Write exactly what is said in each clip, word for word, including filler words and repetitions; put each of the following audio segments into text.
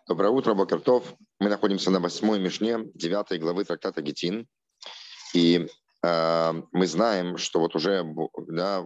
Доброе утро, Бокертов. Мы находимся на восьмой мишне, девятой главы трактата Гитин. И э, мы знаем, что вот уже да,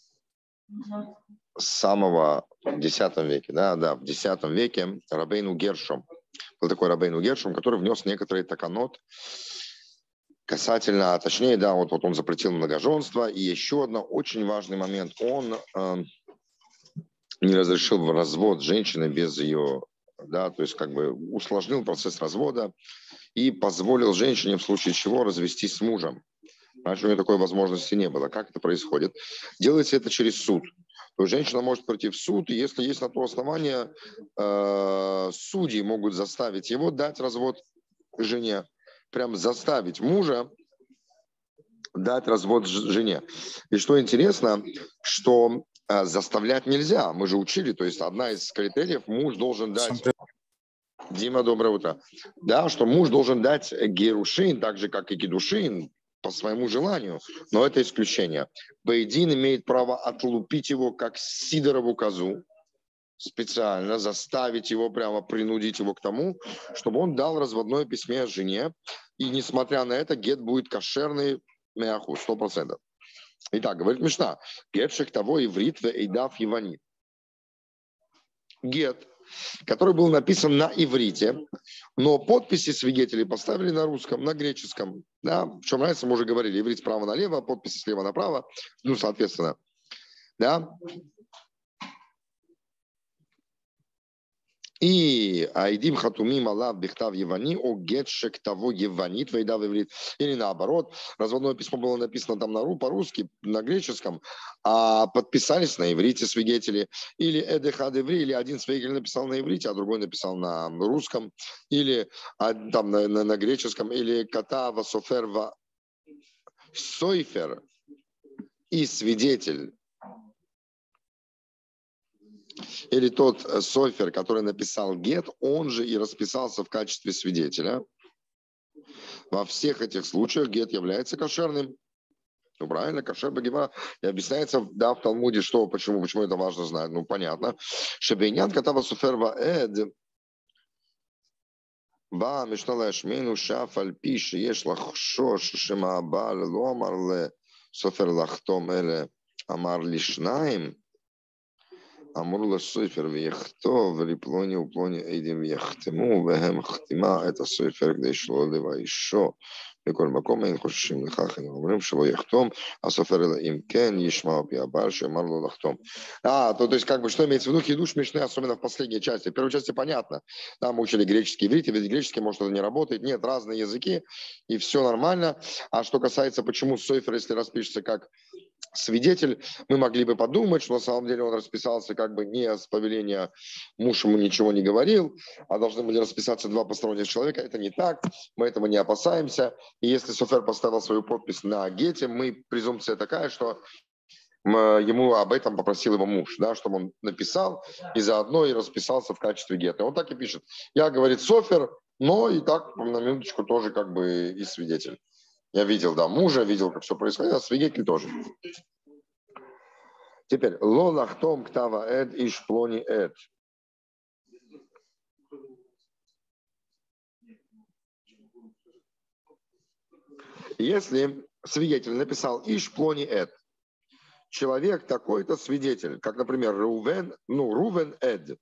с самого десятого века, да, да, в десятом веке Рабейну Гершом, был такой Рабейну Гершом, который внес некоторые таканот касательно, точнее, да, вот, вот он запретил многоженство. И еще один очень важный момент, он э, не разрешил развод женщины без ее... Да, то есть как бы усложнил процесс развода и позволил женщине в случае чего развестись с мужем. Раньше у нее такой возможности не было. Как это происходит? Делается это через суд. То есть женщина может прийти в суд, и если есть на то основание, э, судьи могут заставить его дать развод жене. Прям заставить мужа дать развод жене. И что интересно, что э, заставлять нельзя. Мы же учили, то есть одна из критериев, муж должен дать... Дима, доброе утро. Да, что муж должен дать герушин, так же, как и кедушин, по своему желанию. Но это исключение. Бейдин имеет право отлупить его, как сидорову козу, специально заставить его, прямо принудить его к тому, чтобы он дал разводное письмо жене. И несмотря на это, гет будет кошерный, мяху, сто процентов. Итак, говорит Мишна, гет шехтаво иврит ве эйдав яванит. Гет, который был написан на иврите, но подписи свидетелей поставили на русском, на греческом. Да? В чем разница, мы уже говорили, иврит справа налево, подписи слева направо, ну, соответственно. Да? И айдим хатумим алав бихтав евани о гетшек того еванит вейдав иврит. Или наоборот, разводное письмо было написано там на ру, по-русски, на греческом, а подписались на иврите свидетели. Или эдехад иври, или один свидетель написал на иврите, а другой написал на русском, или там на, на, на греческом, или катава соферва сойфер и свидетель. Или тот софер, который написал гет, он же и расписался в качестве свидетеля. Во всех этих случаях гет является кошерным. Ну, правильно, кошер бегема. И объясняется, да, в Талмуде, что, почему, почему это важно знать. Ну, понятно. Шебейнян катава суферва эд. Ба мишнала шмейну шаф альпи шееш лахшош шема абаль ло амар ле софер лахтом эле амар лишнаим. Амур софер вехтов риплони уплони эйдим вехтему вехем хтима это софер где шло лева еще беколь маком ин хошим лихах ин умрим шло ехтом а софер им кен ешма пиабар шемарло лахтом. А, то, то есть как бы что имеется в виду хидуш мишны, особенно в последней части. В первой части понятно. Там мы учили греческий иврит, ведь греческий может это не работает. Нет, разные языки и все нормально. А что касается почему софер, если распишется как свидетель, мы могли бы подумать, что на самом деле он расписался как бы не с повеления, муж ему ничего не говорил, а должны были расписаться два посторонних человека. Это не так, мы этого не опасаемся. И если софер поставил свою подпись на гете, мы, презумпция такая, что ему об этом попросил его муж, да, чтобы он написал и заодно и расписался в качестве гета. Он так и пишет. Я, говорит, софер, но и так на минуточку тоже как бы и свидетель. Я видел, да, мужа, видел, как все происходит, а свидетель тоже. Теперь, ло лахтом ктава эд иш плони эд. Если свидетель написал иш плони эд, человек такой-то свидетель, как, например, Рувен, ну, Рувен эд,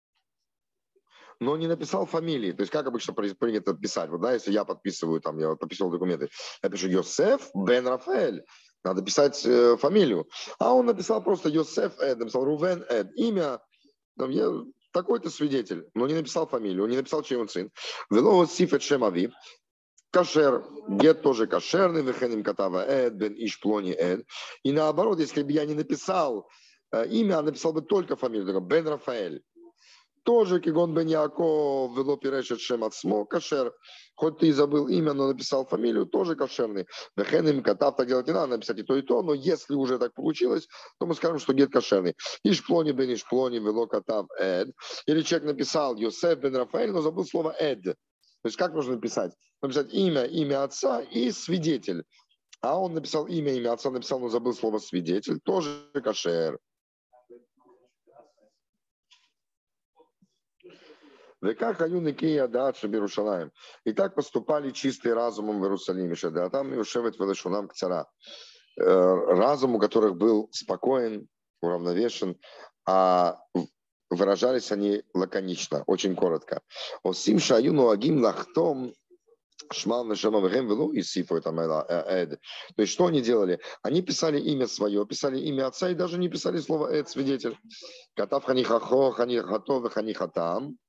но не написал фамилии. То есть как обычно принято писать? Вот, да, если я подписываю, там, я подписывал документы, я пишу Йосеф бен Рафаэль. Надо писать э, фамилию. А он написал просто Йосеф Эд, написал Рувен Эд. Имя, там, я, такой-то свидетель, но не написал фамилию, он не написал, чей он сын. Вело сифет шемави. Кашер, гет тоже кошерный, вехеним катава Эд, бен иш плони Эд. И наоборот, если бы я не написал э, имя, а написал бы только фамилию, бен Рафаэль. Тоже Кигон бен Яаков, вело пирешет шем ацмо, кашер. Хоть ты и забыл имя, но написал фамилию, тоже кошерный. Вехеним катав, так делать не надо, написать и то, и то, но если уже так получилось, то мы скажем, что гет кошерный. Ишплони бен ишплони, вело катав эд. Или человек написал Йосеф бен Рафаэль, но забыл слово эд. То есть как нужно написать? Написать имя, имя отца и свидетель. А он написал имя, имя отца, написал, но забыл слово свидетель, тоже кошер. Веках аюн икея дача Берушалаем. И так поступали чистые разумом в Иерусалиме. А там Иошевет велешунам кцара. Разум, у которых был спокоен, уравновешен, а выражались они лаконично, очень коротко. Осим шаюну агим лахтом шмал нашамам велу и сифу там эд. То есть что они делали? Они писали имя свое, писали имя отца и даже не писали слово эд, свидетель. Катав ханихахо, ханихато, ханихатам.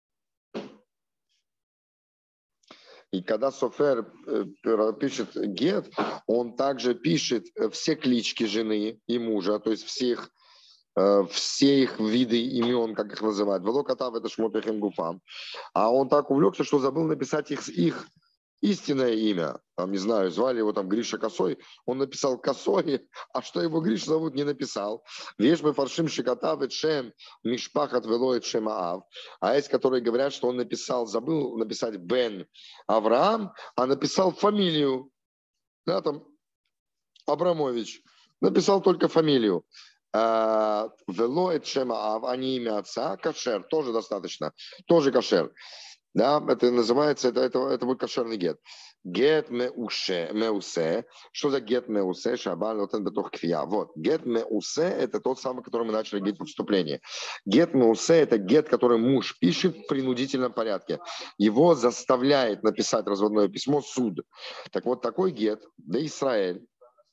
И когда Софер пишет гет, он также пишет все клички жены и мужа, то есть всех, все их виды имен, как их называют. Велокатав это шмотехем гуфам. А он так увлекся, что забыл написать их, их истинное имя. Там, не знаю, звали его там Гриша Косой. Он написал Косой, а что его Гриша зовут, не написал. Веш мы фаршим шикатав эчем мишпахат вело эчем аав. А есть, которые говорят, что он написал, забыл написать Бен Авраам, а написал фамилию. Да, там Абрамович. Написал только фамилию. Вело эчем аав, а не имя отца. Кашер, тоже достаточно. Тоже кашер. Да, это называется, это, это, это будет кошерный гет. Гет меусе, меусе. Что за гет меусе? Шабан лотен бетох кфия. Вот, гет меусе это тот самый, который мы начали говорить в вступлении. Гет меусе это гет, который муж пишет в принудительном порядке. Его заставляет написать разводное письмо суд. Так вот, такой гет, да Израиль.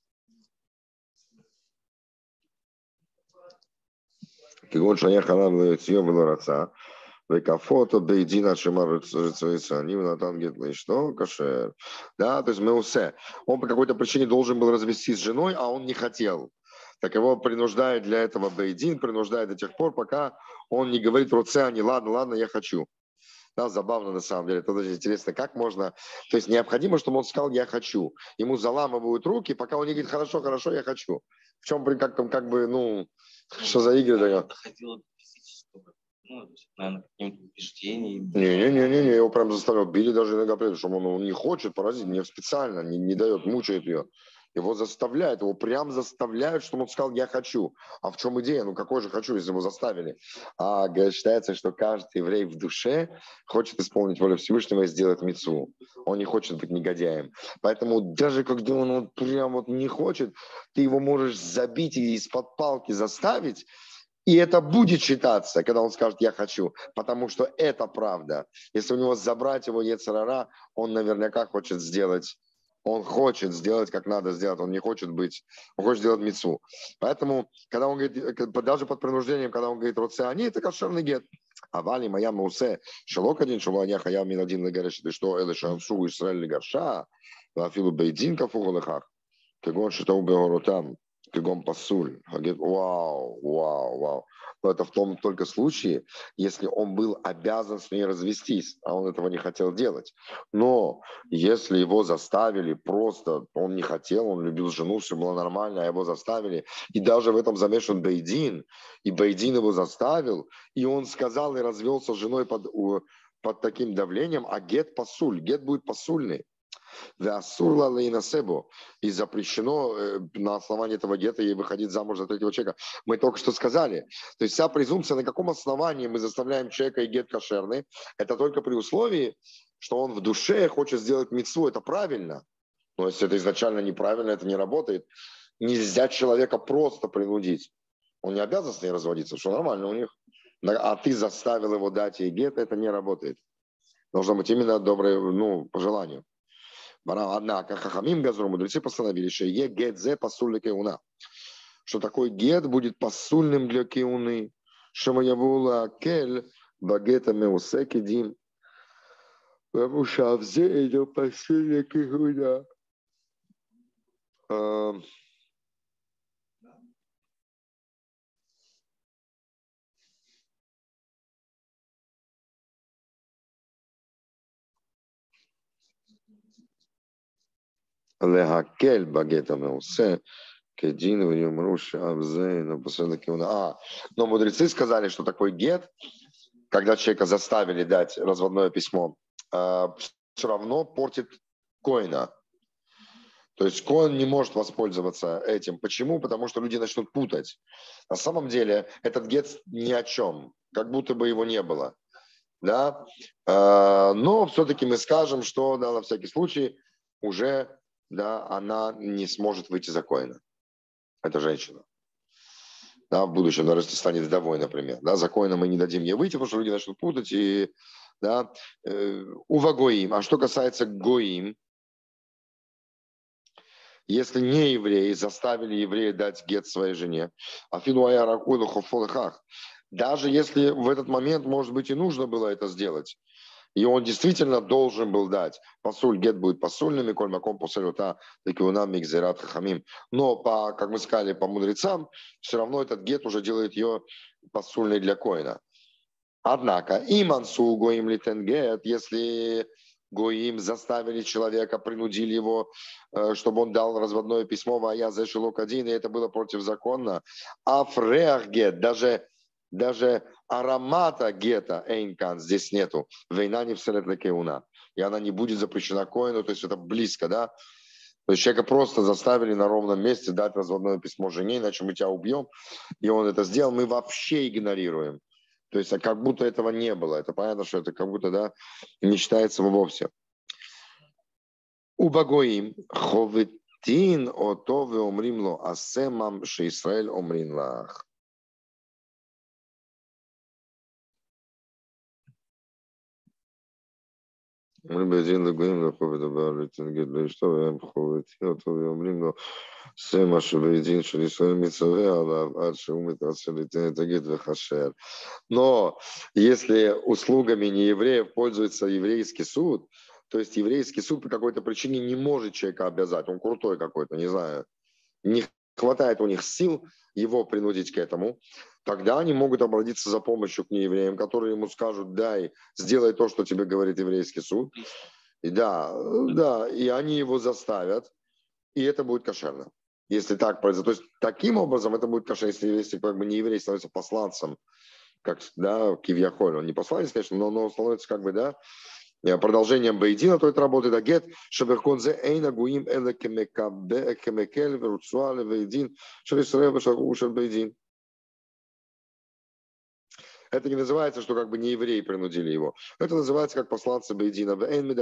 Кигон шаях алам лейтьё велораца. Векафото, бейдина, шимар, они натан гетлы, что? Кашер. Да, то есть меусе. Он по какой-то причине должен был развестись с женой, а он не хотел. Так его принуждает для этого бейдин, принуждает до тех пор, пока он не говорит роцеани, ладно, ладно, я хочу. Да, забавно на самом деле. Это очень интересно, как можно... То есть необходимо, чтобы он сказал, я хочу. Ему заламывают руки, пока он не говорит, хорошо, хорошо, я хочу. В чем, как, как бы, ну, что за игры такие? Ну, наверное, каким-то убеждением. Не-не-не, его прям заставлял. Били даже иногда, потому что он, он не хочет поразить, не специально, не, не дает, мучает ее. Его заставляют, его прям заставляют, чтобы он сказал, я хочу. А в чем идея? Ну, какой же хочу, если его заставили? А говорит, считается, что каждый еврей в душе хочет исполнить волю Всевышнего и сделать мицву. Он не хочет быть негодяем. Поэтому даже когда он вот прям вот не хочет, ты его можешь забить и из-под палки заставить, и это будет считаться, когда он скажет «я хочу», потому что это правда. Если у него забрать его йецер ара, он наверняка хочет сделать, он хочет сделать, как надо сделать, он не хочет быть, он хочет сделать мицву. Поэтому, когда он говорит, даже под принуждением, когда он говорит «роцеани», это кошерный гет. Авали моя маусе, шелок один, шелок я хаяв мин один легареш, ты что, эле шансу Исраэль легарша, афилу бейдин кафу лехах, кегон шитау беоротам. Кигом пасуль. Вау, вау, вау. Но это в том только случае, если он был обязан с ней развестись, а он этого не хотел делать. Но если его заставили просто, он не хотел, он любил жену, все было нормально, а его заставили, и даже в этом замешан Бейдин, и Бейдин его заставил, и он сказал и развелся с женой под, под таким давлением, а гет пасуль, гет будет пасульный. И запрещено на основании этого гета ей выходить замуж за третьего человека. Мы только что сказали. То есть вся презумпция, на каком основании мы заставляем человека и гет кошерный, это только при условии, что он в душе хочет сделать мицву. Это правильно. Но если это изначально неправильно, это не работает. Нельзя человека просто принудить. Он не обязан с ней разводиться, что нормально у них. А ты заставил его дать ей гет, это не работает. Должно быть именно доброе, ну, по желанию. Однако хахамим газру, мудрецы постановили, что е гет зе пасуль для кеуна, что такой гет будет пасульным для кеуны, что моя була кель багета меусе кедим, потому что в зе идет пасуль для кеуна. Лехакель багета меусе. А, но мудрецы сказали, что такой гет, когда человека заставили дать разводное письмо, все равно портит коина. То есть коин не может воспользоваться этим. Почему? Потому что люди начнут путать. На самом деле этот гет ни о чем, как будто бы его не было. да, но все-таки мы скажем, что, да, на всякий случай уже, да, она не сможет выйти за коэна. Это женщина. Да, в будущем, даже если станет вдовой, например. Да, за коэна мы не дадим ей выйти, потому что люди начнут путать. И, да, э, ува гоим. А что касается гоим, если не евреи заставили еврея дать гет своей жене, даже если в этот момент, может быть, и нужно было это сделать, и он действительно должен был дать. Пасуль, гет будет пасульным, и коль маком посолюта, такиунам мигзерат хахамим. Но, по, как мы сказали, по мудрецам, все равно этот гет уже делает ее пасульной для коина. Однако, имансу гоим литен гет, если гоим заставили человека, принудили его, чтобы он дал разводное письмо, вая зешилок один, и это было противозаконно. А фреах гет, даже Даже аромата гета эйнкан здесь нету. Война не вселет лекеуна. И она не будет запрещена коину, то есть это близко, да? То есть человека просто заставили на ровном месте дать разводное письмо жене, иначе мы тебя убьем. И он это сделал, мы вообще игнорируем. То есть как будто этого не было. Это понятно, что это как будто, да, не считается вовсе. Убагоим ховетин ото веомрим ло асемам шеисраэль омрин лах. אומרים בדין לגויים לכו ודבר להתנגד לאשתו והם חובטים אותו ואומרים לו זה מה שבדין של ישראל מצווה עליו עד שהוא מתרצה ליתן את הגט וכשר. Но если услугами неевреев пользуется еврейский суд, то есть еврейский суд по какой-то причине не может человека обязать, он крутой какой-то, не знаю, не хватает у них сил его принудить к этому, тогда они могут обратиться за помощью к неевреям, которые ему скажут: дай, сделай то, что тебе говорит еврейский суд. И да, да, и они его заставят, и это будет кошерно. Если так произойдет. То есть таким образом это будет кошерно, если, если как бы не еврей становится посланцем, как, да, кивьяхоль, он не посланец, конечно, но, но становится как бы, да, продолжением бейдина, то это работает агет, шаберконзе эйна гуим эле кемекель веруцуале бейдин шерисрева шагушер бейдин. Это не называется, что как бы не евреи принудили его. Это называется как посланцы бейдина.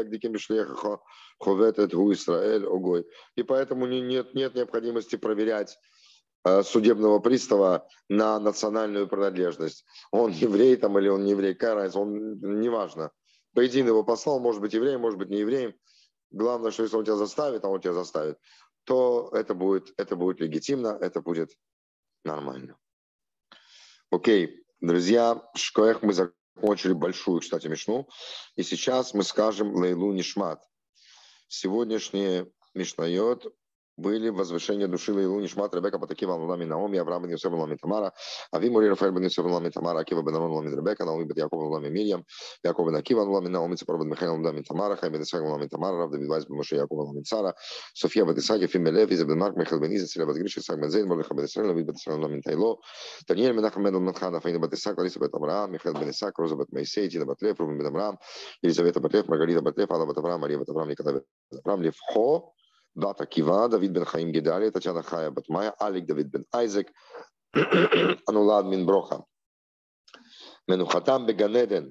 И поэтому нет, нет необходимости проверять судебного пристава на национальную принадлежность. Он еврей там или он не еврей, какая разница, он неважно. Бейдин его послал, может быть евреем, может быть не евреем. Главное, что если он тебя заставит, а он тебя заставит, то это будет, это будет легитимно, это будет нормально. Окей, друзья, шкоях мы закончили большую, кстати, мишну. И сейчас мы скажем лейлу нишмат. Сегодняшние мишнайот были возвышение души лейлу нишмат Ребека Патакива Лами Наоми, Авраам бен Йосеф Лами Тамара, Ави Мори Рафаэль бен Йосеф Лами Тамара, Акива бен Арон Лами Ребека, Наоми бен Яков Лами Мирьям, Яков бен Акива Лами Наоми, Ципор бен Михаил Лами Тамара, Хай бен Исаак Лами Тамара, Рав Давид Вайс бен Моше Яков Лами Цара, София бен Исаак, Ефим Мелев, Иза бен Марк, Михаил бен Иза, Циля бен Гриш, Исаак бен Зейн, Мордеха бен Исраэль, Лавид бен Исраэль Лами Тайло, Даниэль Менахем бен Натхана, Фаина бен Исаак, Лариса бен Авраам, Михаил бен Исаак, Роза бен Моисей, Тина бен Лев, Рубен бен Авраам, Елизавета бен Лев, Маргарита бен Лев, Анна бен Авраам, Мария бен Авраам, Николай бен Авраам, Левхо, Бат Акива, Давид бен Хаим Гедалия, Татьяна Хая Батмая, Алик Давид бен Айзек, Анулад мин Броха, Менухатам Беганеден.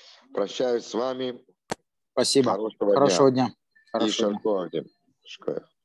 Прощаюсь с вами. Спасибо. Хорошего, Хорошего дня. дня. Хорошего И дня. шарко.